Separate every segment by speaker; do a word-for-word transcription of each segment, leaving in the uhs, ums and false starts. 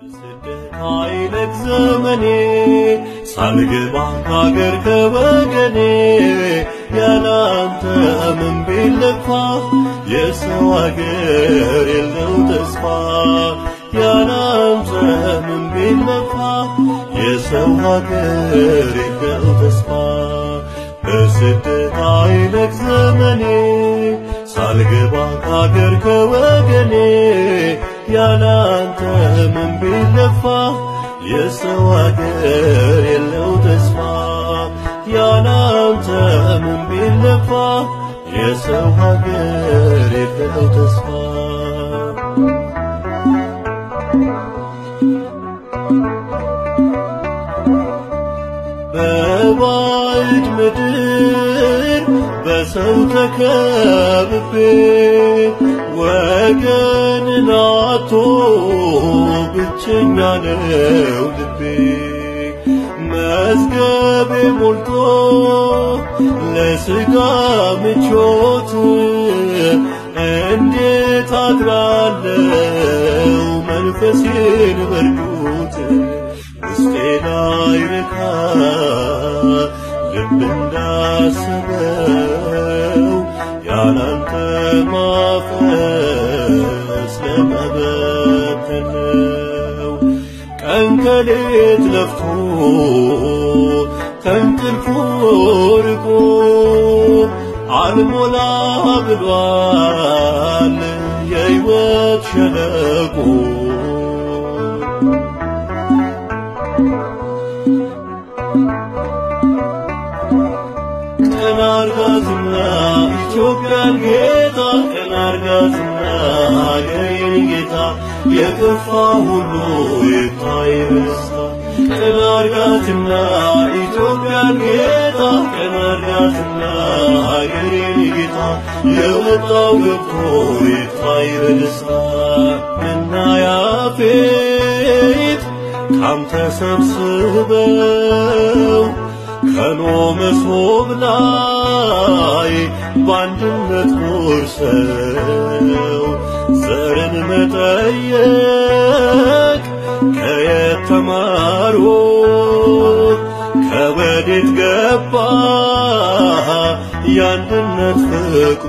Speaker 1: አይለቅ ዘመኔ ሳልገባ ካገር ከወገኔ ያላንተ ምን ቢለፋ የሰው አገር የለው ተስፋ ያላንተ ምን ቢለፋ የሰው አገር የለው ተስፋ በስደት አይለቅ ዘመኔ ሳልገባ ካገር ከወገኔ ያላንተ ምን ቢለፋ የሰው አገር የለው ተስፋ ያላንተ ምን ቢለፋ የሰው አገር የለው ተስፋ በባዕድ ምድር በሰው ተከብቤ ወገንን አጥቶ ብቸኛ ነው ልቤ መዝገቤ ሞልቶ ለሥጋ ምቾት እንዴት አድራለው መንፈሴን በርዶት ውስጤ ላይረካ ልብ እንዳሰበው ያላንተ ማፈስ ለመበተን ነው ቀን ከሌት ለፍቶ ከእንቅልፉ ርቆ አልሞላ ብሏል የሕይወት ሸለቆ ቀን አርጋዝና ኢትዮጵያን ጌታ ቀን አርጋዝና አገሬን ጌታ የከፋ ሁሉ ይታይ በደስታ ቀን አርጋዝና ኢትዮጵያን ጌታ ቀን አርጋዝና አገሬን ጌታ የወጣው ገብቶ ይታይ በደስታ እና ያፌት ካንተ ሰብስበው ከኖህ መሶብ ላይ በአንድነት ቆርሰው ዘርን መጠየቅ ከየት ተማሩ ከወዴት ገባ የአንድነት ፍቅሩ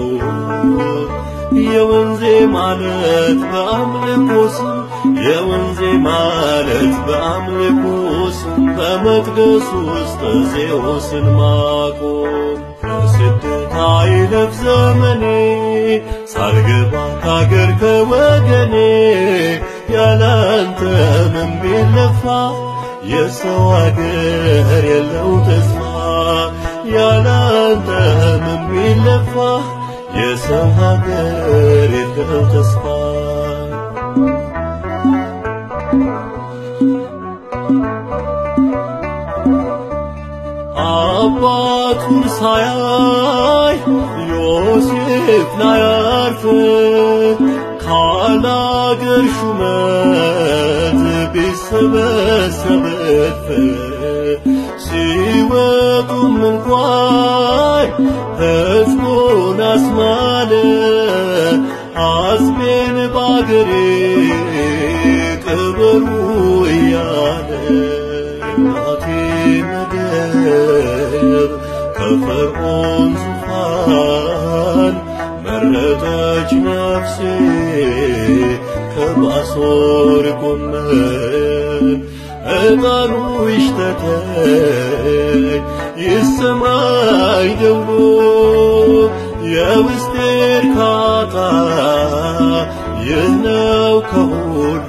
Speaker 1: የወንዜ ማለት በአምልኮ ስም የወንዜ ማለት በአምልኮ ስም በመቅደስ ውስጥ ዜውስን ማቆም በስደት አይለፍ ዘመኔ ሳልገባ ካገር ከወገኔ ያላንተ ምን ቢለፋ የሰው አገር የለው ተስፋ ያላንተ ምን ቢለፋ የሰው ሀገር የለው ተስፋ አባቱን ሳያይ ዮሴፍ ላያርፍ ካላገር ሹመት ቢሰበሰብ ሲወጡም እንኳን ሕዝቡን አስማለ አስሜን ባገሬ ቅበሩ እያለ እናቴ ምድር ከፈርዖን ዙፋን መረጠች ነፍሴ ከባሶር ጎመን ዕጣኑ ይሽተተኝ ይሰማኝ ደውሎ የውስጤ እርካታ ይህ ነው ከሁሉ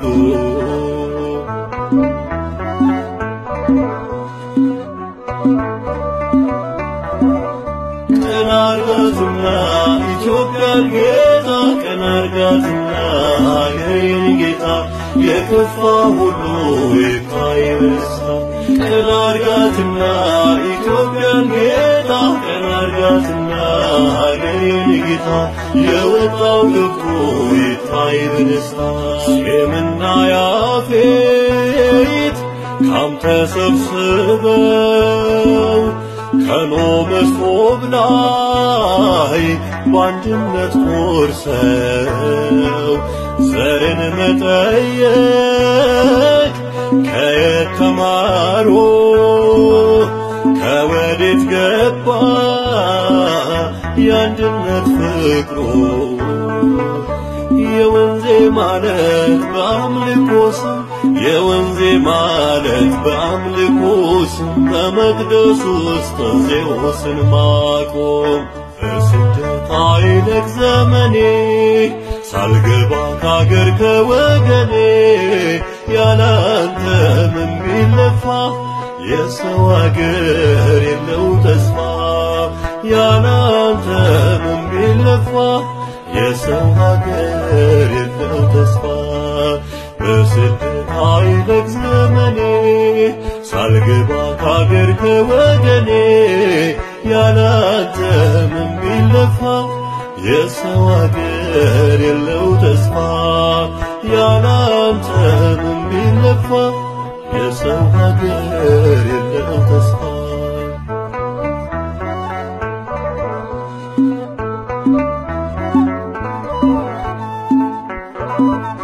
Speaker 1: ቀን አርጋዝና ኢትዮጵያን ጌታ ቀን አርጋዝና አገሬን ጌታ የከፋ ሁሉ ይታይ በደስታ ቀን አርጋዝና ኢትዮጵያን ጌታ ቀን አርጋዝና አገሬን ጌታ የወጣው ገብቶ ይታይ በደስታ ሴምና ያፌት ካንተ ሰብስበው ከኖህ መሶብ ላይ በአንድነት ቆርሰው ዘርን መጠየቅ ከየት ተማሮ ከወዴት ገባ የአንድነት ፍቅሩ የወንዜ ማለት በአምልኮ ስም የወንዜ ማለት በአምልኮ ስም በመቅደሱ ውስጥ ዜውስን ማቆም በስደት አይለቅ ዘመኔ ሳልገባ ከአገር ከወገኔ ያላንተ ምን ቢለፋ የሰው አገር የለው ተስፋ ያላንተ ምን ቢለፋ የሰው ሀገር የለው ተስፋ በስደት አይለቅ ዘመኔ ሳልገባ ከአገር ከወገኔ ያላንተ ምን ቢለፋ የሰው ሀገር የለው ተስፋ ያላንተ ምን ቢለፋ የሰው ሀገር የለው ተስፋ Thank you.